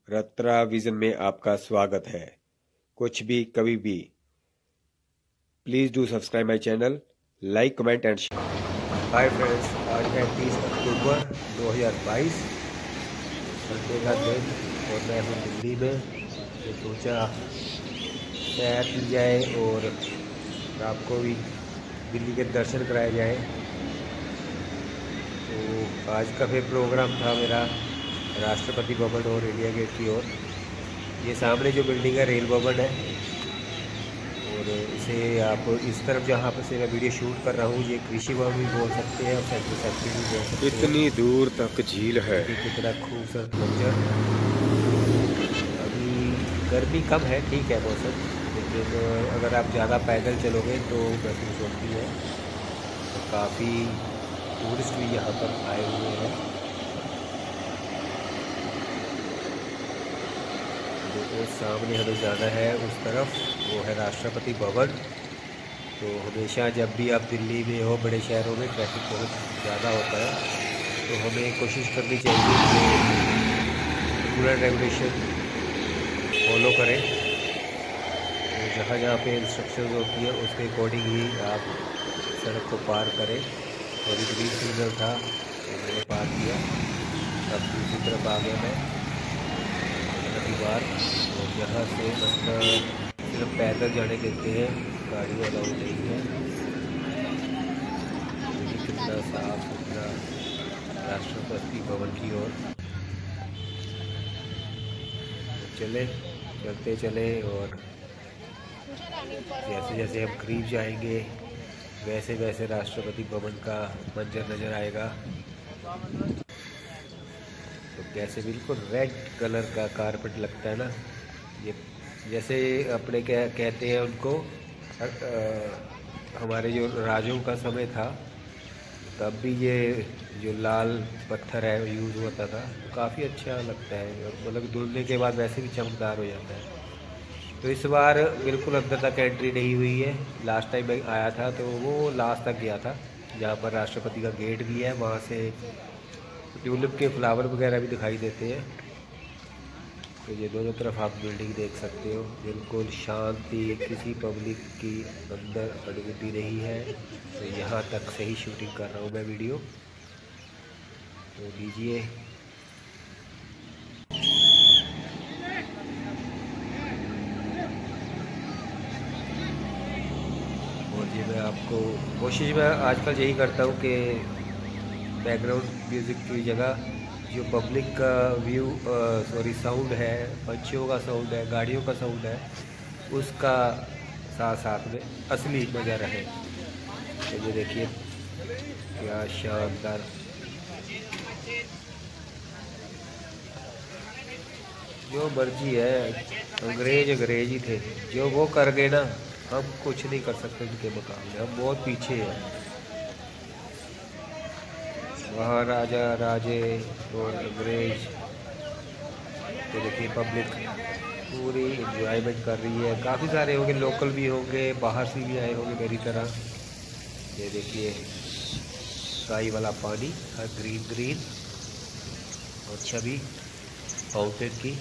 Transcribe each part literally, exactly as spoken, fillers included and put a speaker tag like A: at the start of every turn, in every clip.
A: Ratra vision में आपका स्वागत है। कुछ भी कभी भी। Please do subscribe my channel, like comment and share. Hi friends, आज है तीस अक्टूबर दो हज़ार बाईस, संडे का दिन और मैं हूँ दिल्ली में। तो सोचा सैर की जाए और आपको भी दिल्ली के दर्शन कराए जाए। तो आज का फिर प्रोग्राम था मेरा राष्ट्रपति भवन और इंडिया गेट की ओर। ये सामने जो बिल्डिंग है रेल भवन है, और इसे आप इस तरफ जहाँ पर से मैं वीडियो शूट कर रहा हूँ ये कृषि भवन भी बोल सकते हैं और सेंट्रल सेक्टर भी बोल सकते हैं।
B: इतनी दूर तक झील है।
A: कितना खूबसूरत मंजर। अभी गर्मी कम है, ठीक है मौसम, लेकिन अगर आप ज़्यादा पैदल चलोगे तो महसूस होती है। तो काफ़ी टूरिस्ट भी यहाँ पर आए हुए हैं। तो सामने हमें जाना है उस तरफ, वो है राष्ट्रपति भवन। तो हमेशा जब भी आप दिल्ली में हो, बड़े शहरों में ट्रैफिक बहुत ज़्यादा होता है, तो हमें कोशिश करनी चाहिए कि रूल एंड रेगुलेशन फॉलो करें। तो जहाँ जहाँ पे इंस्ट्रक्शंस होती है उसके अकॉर्डिंग ही आप सड़क को पार करें। और एक ग्रीन सिग्नल था तो मैंने पार किया, अब दूसरी तरफ आ गया मैं अगली बार। और यहाँ से मतलब सिर्फ पैदल जाने देते हैं, गाड़ी अलाउ नहीं है। देखिए कितना साफ सुथरा राष्ट्रपति भवन की ओर। चले चलते चले और जैसे जैसे हम करीब जाएंगे वैसे वैसे राष्ट्रपति भवन का मंजर नज़र आएगा। तो कैसे बिल्कुल रेड कलर का कारपेट लगता है ना, ये जैसे अपने क्या कहते हैं उनको, आ, आ, हमारे जो राजों का समय था तब भी ये जो लाल पत्थर है यूज़ होता था। काफ़ी अच्छा लगता है, मतलब धुलने के बाद वैसे भी चमकदार हो जाता है। तो इस बार बिल्कुल अंदर तक एंट्री नहीं हुई है। लास्ट टाइम मैं आया था तो वो लास्ट तक गया था, जहाँ पर राष्ट्रपति का गेट भी है, वहाँ से ट्यूलिप के फ्लावर वगैरह भी दिखाई देते हैं। तो ये दोनों तरफ आप बिल्डिंग देख सकते हो, बिल्कुल शांति, किसी पब्लिक की अंदर अनुमति नहीं है। तो यहाँ तक से ही शूटिंग कर रहा हूँ मैं वीडियो, तो लीजिए। और ये मैं आपको कोशिश मैं आजकल यही करता हूँ कि बैकग्राउंड म्यूज़िक की जगह जो पब्लिक का व्यू सॉरी साउंड है, पंछियों का साउंड है, गाड़ियों का साउंड है, उसका साथ साथ में असली मज़ा रहे। तो ये देखिए क्या शानदार। जो मर्जी है, अंग्रेज अंग्रेज ही थे, जो वो कर गए ना, हम कुछ नहीं कर सकते उनके मुकाबले, हम बहुत पीछे हैं। वहाँ राजा राजे और अंग्रेज। तो देखिए पब्लिक पूरी इंजॉयमेंट कर रही है। काफ़ी सारे होंगे, लोकल भी होंगे, बाहर से भी आए होंगे मेरी तरह। ये देखिए स्काई वाला पानी, हर ग्रीन ग्रीन, और छवि फाउंटेन की।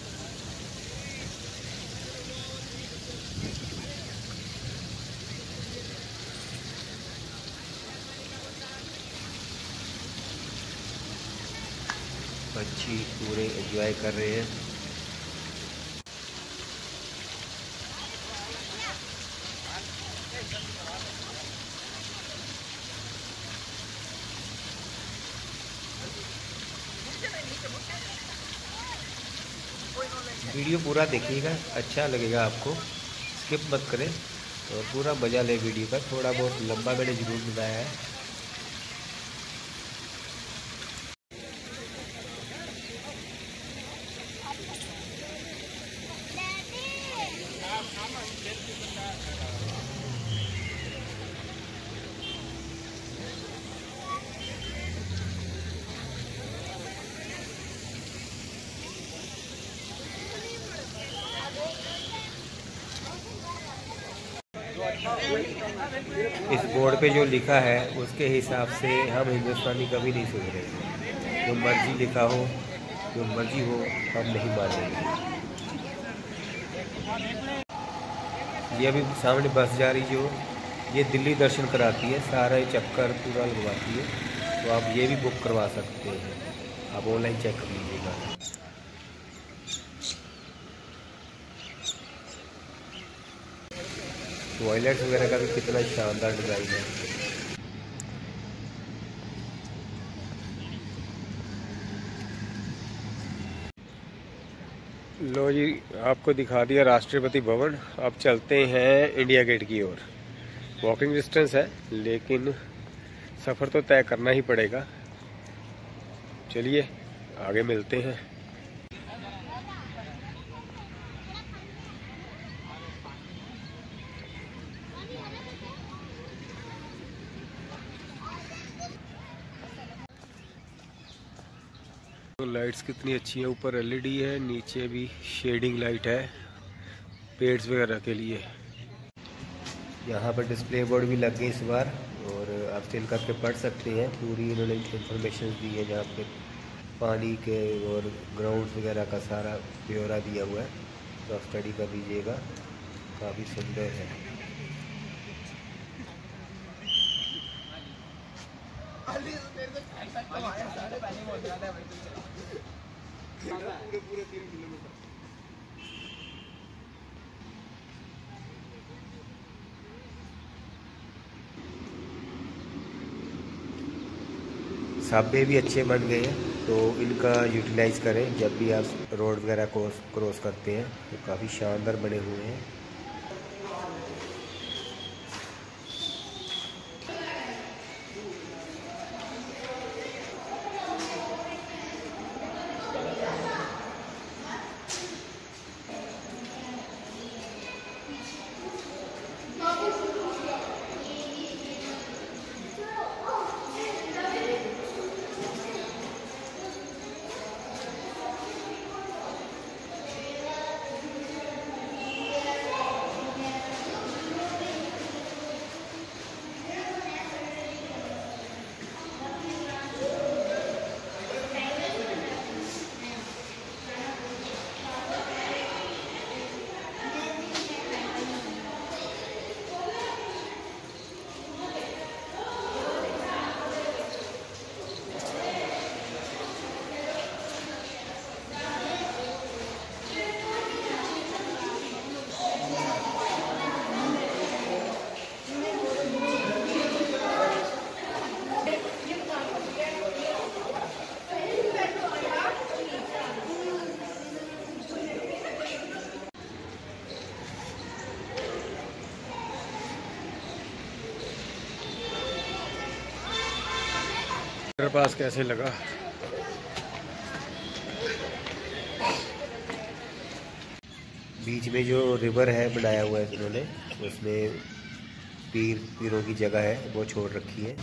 A: पंछी पूरे एंजॉय कर रहे हैं। वीडियो पूरा देखिएगा, अच्छा लगेगा आपको, स्किप मत करें और पूरा मज़ा ले वीडियो का। थोड़ा बहुत लंबा मैंने जरूर बनाया है। इस बोर्ड पे जो लिखा है उसके हिसाब से हम हिंदुस्तानी कभी नहीं सुन रहे। जो मर्जी लिखा हो जो मर्जी हो, हम नहीं मानेंगे। ये अभी सामने बस जा रही जो ये दिल्ली दर्शन कराती है, सारा चक्कर पूरा लगवाती है, तो आप ये भी बुक करवा सकते हैं। आप ऑनलाइन चेक कर लीजिएगा। टॉयलेट्स वगैरह का भी कितना शानदार डिज़ाइन है।
B: लो जी, आपको दिखा दिया राष्ट्रपति भवन। अब चलते हैं इंडिया गेट की ओर। वॉकिंग डिस्टेंस है, लेकिन सफ़र तो तय करना ही पड़ेगा। चलिए आगे मिलते हैं। तो लाइट्स कितनी अच्छी है, ऊपर एलईडी है, नीचे भी शेडिंग लाइट है पेड्स वगैरह के लिए।
A: यहाँ पर डिस्प्ले बोर्ड भी लग गए इस बार, और आप स्टिल करके पढ़ सकते हैं। पूरी इन्होंने इंफॉर्मेशन दी है, जहाँ पे पानी के और ग्राउंड वगैरह का सारा ब्यौरा दिया हुआ है, तो आप स्टडी कर लीजिएगा। काफ़ी सुंदर है। साबे भी अच्छे बन गए हैं, तो इनका यूटिलाइज़ करें जब भी आप रोड वगैरह को क्रॉस करते हैं, तो काफ़ी शानदार बने हुए हैं।
B: मेरे पास कैसे लगा?
A: बीच में जो रिवर है बनाया हुआ है इन्होंने, उसमें पीर पीरों की जगह है वो छोड़ रखी है।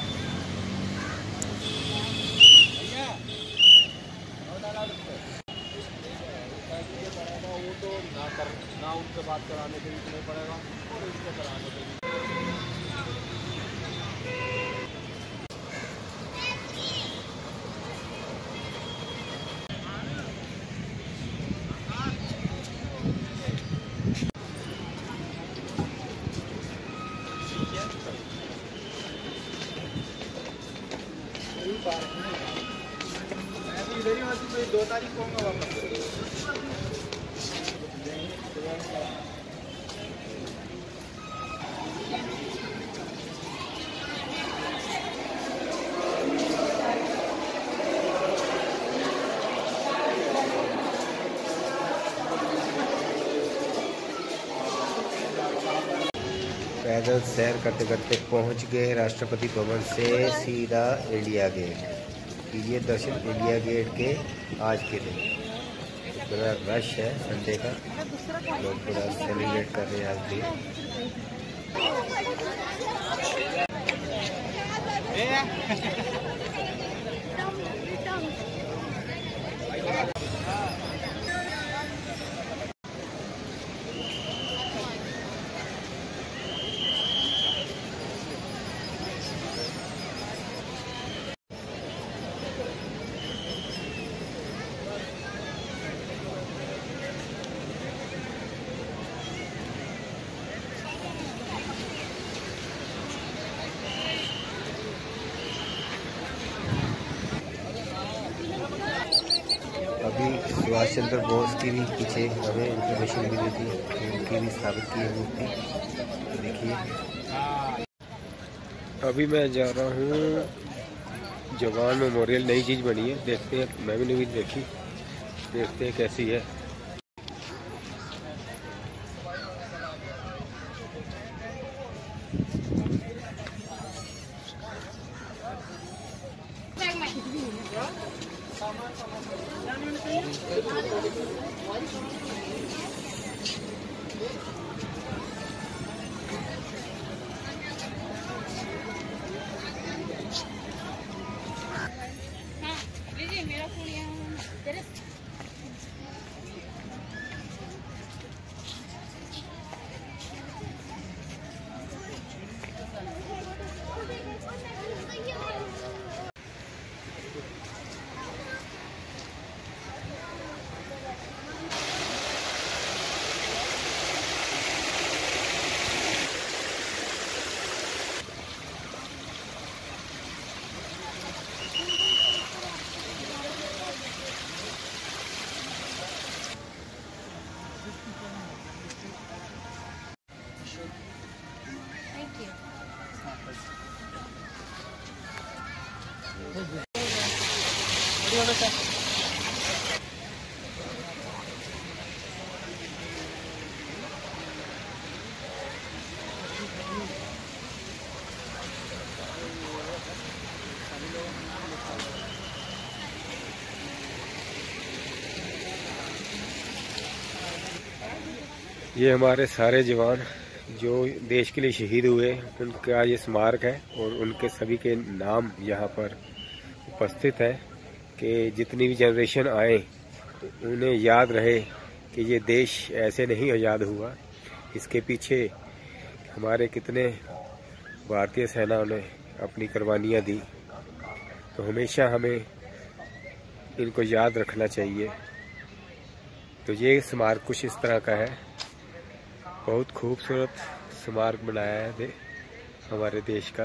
A: ना उनसे बात कराने के लिए नहीं पड़ेगा और इसको कराने के लिए। दो तारीख को होगा वापस। पैदल सैर करते करते पहुंच गए राष्ट्रपति भवन से सीधा इंडिया गेट। कीजिए दर्शन इंडिया गेट के आज के दिन। पूरा रश है संडे का, लोग पूरा सेलिब्रेट कर रहे हैं आज भी। सुभाष चंद्र बोस की भी पीछे हमें इंफॉर्मेशन मिली थी, तो उनकी भी स्थापित की है मूर्ति। तो देखिए
B: अभी मैं जा रहा हूँ जवान मेमोरियल, नई चीज़ बनी है, देखते हैं। मैं भी नहीं देखी, देखते हैं कैसी है। ये हमारे सारे जवान जो देश के लिए शहीद हुए, उनका ये स्मारक है और उनके सभी के नाम यहाँ पर उपस्थित है कि जितनी भी जनरेशन आए तो उन्हें याद रहे कि ये देश ऐसे नहीं आज़ाद हुआ, इसके पीछे हमारे कितने भारतीय सेनाओं ने अपनी कुर्बानियाँ दी। तो हमेशा हमें इनको याद रखना चाहिए। तो ये स्मारक कुछ इस तरह का है, बहुत खूबसूरत स्मारक बनाया है दे हमारे देश का।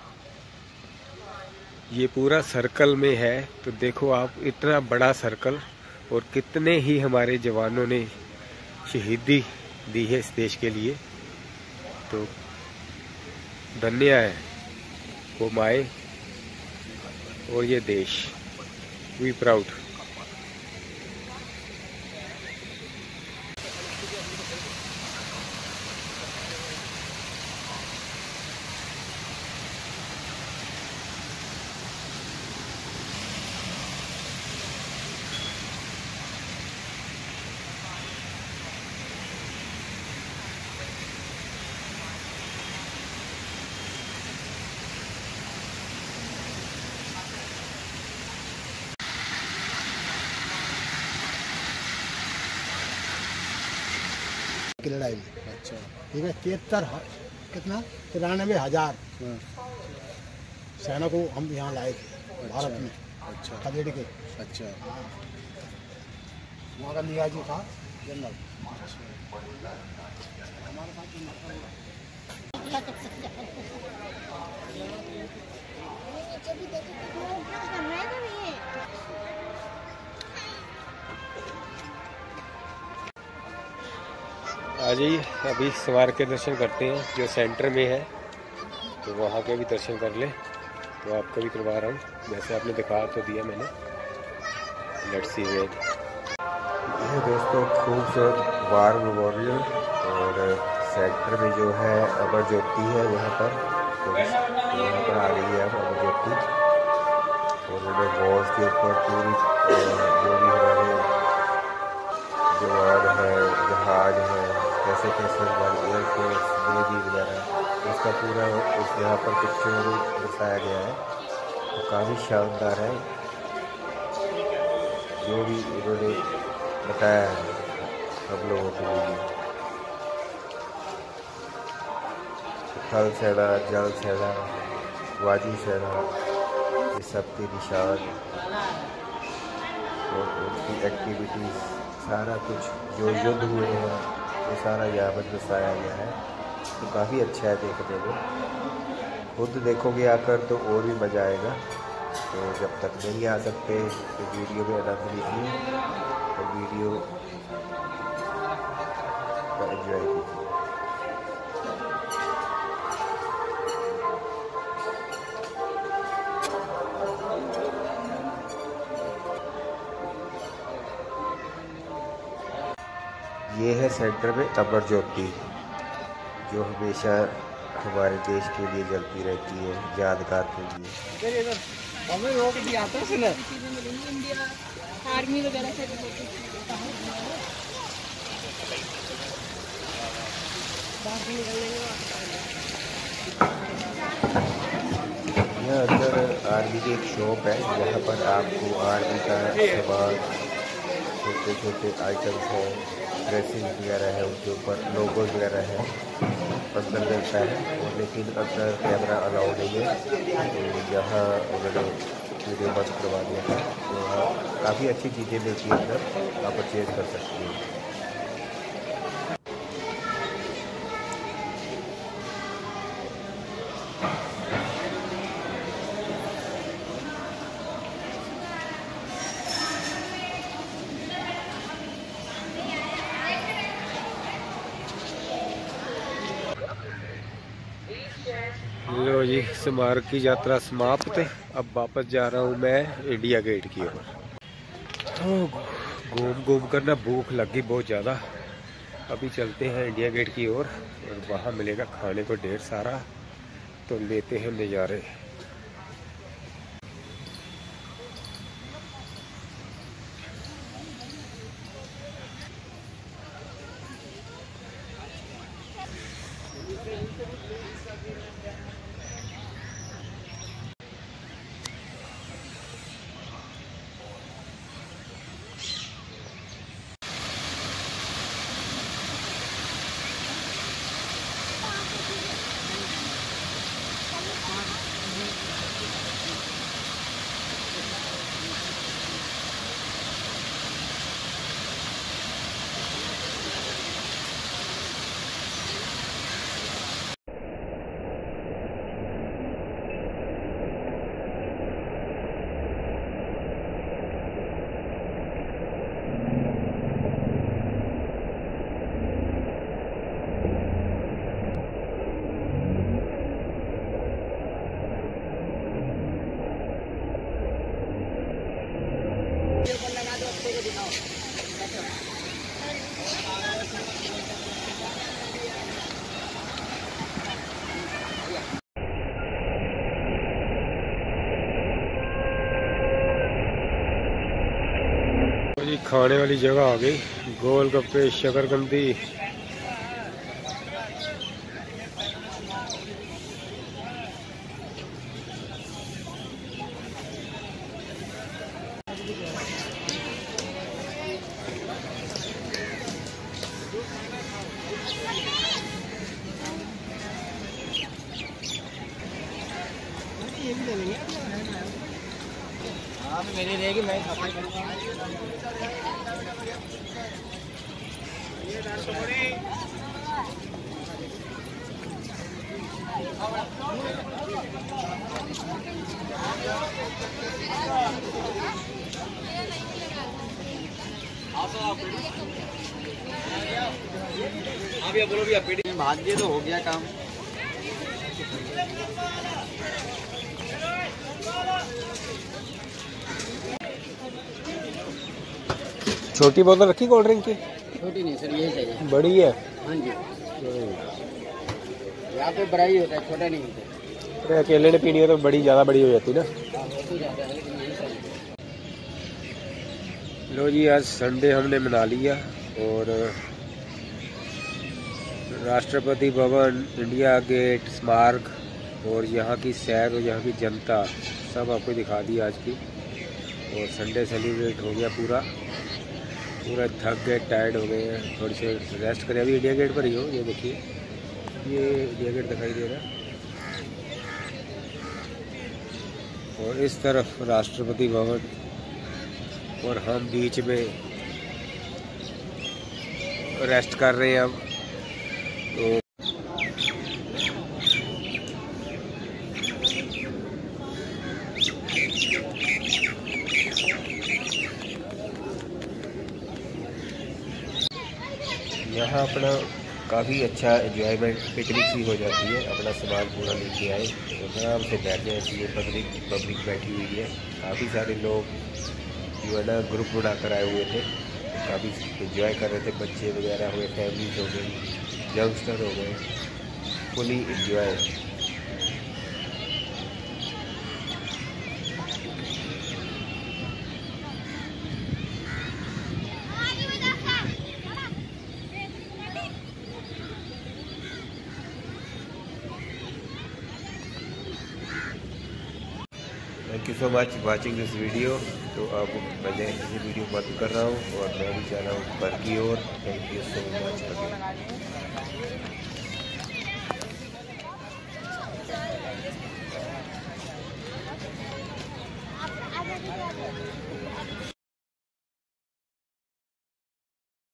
B: ये पूरा सर्कल में है, तो देखो आप, इतना बड़ा सर्कल और कितने ही हमारे जवानों ने शहीदी दी है इस देश के लिए। तो धन्य है वो माए और ये देश। We proud.
C: की लड़ाई में। अच्छा, ठीक है। तिहत्तर कितना तिरानवे हजार सैनिकों को हम यहाँ लाए थे भारत में। अच्छा, खदेड़ के। अच्छा, वहाँ का लिया जी था जनरल।
B: आ जाइए, अभी स्मारक के दर्शन करते हैं जो सेंटर में है, तो वहाँ के भी दर्शन कर ले। तो आपको भी करवा रहा हूँ, वैसे आपने दिखा तो दिया मैंने। Let's see wait.
A: ये दोस्तों खूबसूरत वार मेमोरियल, और सेंटर में जो है अमर ज्योति है यहाँ पर। तो यहाँ पर आ रही है अब अमर ज्योति, और उन्हें वॉल्स के ऊपर पूरी जो भी हमारे जवान है, जहाज है, कैसे कैसे हमारी एयरफोर्स, नेवी वगैरह, उसका पूरा उस यहाँ पर पिक्चर दर्शाया गया है। तो काफ़ी शानदार है जो भी इन्होंने बताया है हम लोगों के लिए। थल सेना, जल सेना, वायु सेना, ये सब के निशान और उनकी एक्टिविटीज़, सारा कुछ जो युद्ध हुए हैं वो सारा यहाँ पर दर्शाया गया है। तो काफ़ी अच्छा है देखने में। खुद देखोगे आकर तो और भी मज़ा आएगा। तो जब तक नहीं आ सकते तो वीडियो में आनंद लीजिए, और व्यू का एंजॉय कीजिए। ये है सेंटर में अमर ज्योति, जो हमेशा हमारे देश के लिए जलती रहती है, यादगार के लिए।
D: आर्मी वगैरह से
A: यहाँ अंदर आर्मी की एक शॉप है, जहाँ पर आपको आर्मी का सामान, छोटे छोटे आइटम्स हैं, ड्रेसिंग वगैरह है, उनके ऊपर लोगो वगैरह है, अंदर मिलता है। और लेकिन अंदर कैमरा अलाउ नहीं है, तो यहाँ उन्होंने वीडियो बंद करवा दिया था। तो यहाँ काफ़ी अच्छी चीज़ें मिलती हैं, अंदर आप परचेज कर सकती हैं।
B: लो जी, स्मारक की यात्रा समाप्त। अब वापस जा रहा हूँ मैं इंडिया गेट की ओर। घूम घूम कर ना भूख लगी बहुत ज़्यादा। अभी चलते हैं इंडिया गेट की ओर, और वहाँ मिलेगा खाने को ढेर सारा, तो लेते हैं नज़ारे। खाने वाली जगह आ गई, गोलगप्पे, शकरकंदी।
C: मेरी रहेगी, मैं सफाई करूँगा। आप ये बोलो भी आप पेटी में भाग दिए तो हो गया काम।
B: छोटी बोतल रखी कोल्ड ड्रिंक की?
C: छोटी नहीं सर, यही चाहिए।
B: बड़ी है?
C: हाँ जी, यहाँ पे बड़ा ही होता है, छोटा नहीं होता।
B: अरे अकेले ने पीनी है तो बड़ी ज़्यादा बड़ी हो जाती ना। लो जी, आज संडे हमने मना लिया और राष्ट्रपति भवन, इंडिया गेट, स्मारक और यहाँ की सैर और यहाँ की जनता सब आपको दिखा दी आज की। और संडे सेलिब्रेट हो गया पूरा पूरा थक गए, टायर्ड हो गए हैं, थोड़ी सी रेस्ट करें। अभी इंडिया गेट पर ही हो, ये देखिए, ये इंडिया गेट दिखाई दे रहा है और इस तरफ राष्ट्रपति भवन, और हम बीच में रेस्ट कर रहे हैं अब। तो
A: यहाँ अपना काफ़ी अच्छा एंजॉयमेंट पिकनिक सी हो जाती है। अपना सामान पूरा लेके आए तो आराम से बैठ जाए। ऐसी पब्लिक पब्लिक बैठी हुई है, काफ़ी सारे लोग जो है ना ग्रुप बनाकर आए हुए थे, काफ़ी एंजॉय कर रहे थे। बच्चे वगैरह हुए, फैमिलीज हो गई, यंगस्टर हो गए, fully enjoy. Thank you so much watching this video. तो अब मैं इसी वीडियो बंद कर रहा हूँ और मैं भी जा रहा हूँ घर की ओर। Thank you so much again.